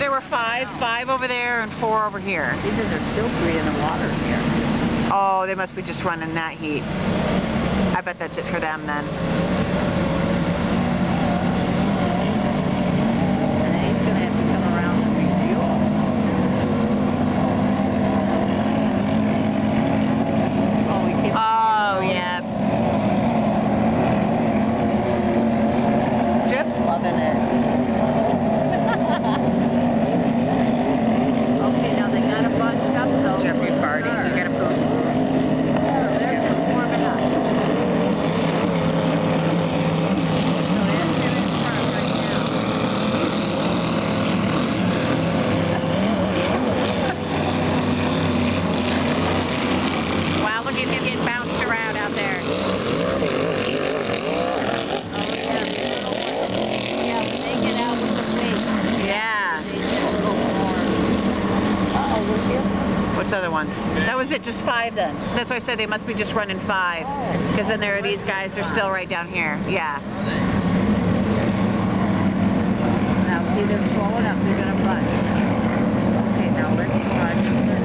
There were five over there and 4 over here. These are still breathing the water here. Oh, they must be just running that heat. I bet that's it for them then. And then he's going to have to come around and refuel. Oh, we keep. Oh, yeah. Jeff's loving it. Okay, now they got a bunch up though. Jeffrey farting. You gotta poop. So they're just warming up. So that's in front right now. Wow, look at him getting bounced around out there. Yeah, when they get out with the weight. Yeah. They just go more. Uh-oh, was it? What's other ones? That was it, just 5 then. That's why I said they must be just running 5. Because then there are these guys, they're still right down here. Yeah. Now see, they're slowing up. They're going to bunch. Okay, now let's watch.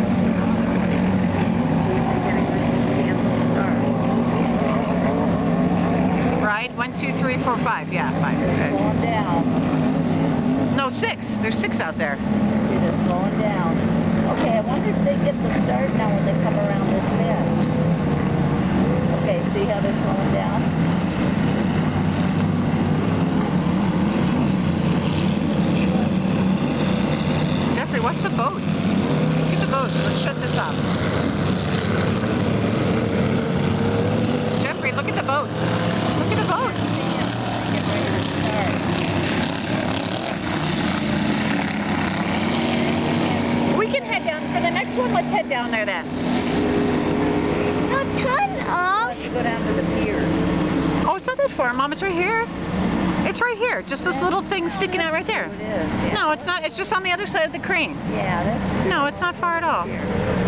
See if they get a good chance to start. Right? 1, 2, 3, 4, 5. Yeah, 5. They're Okay. slowing down. No, 6. There's 6 out there. See, they're slowing down. Okay, I wonder if they get the start now when they come around this bend. Okay, see how they're slowing down? Jeffrey, watch the boats. Look at the boats. Let's shut this off. Jeffrey, look at the boats. Look at the boats. Get ready to start. We can head down for the next one. Let's head down there then. No, turn off. Let's go down to the pier. Oh, it's not that far, Mom. It's right here. It's right here. Just this little thing sticking out right there. It is. Yeah. No, it's not. It's just on the other side of the crane. Yeah, that's true. No, it's not far at all. Here.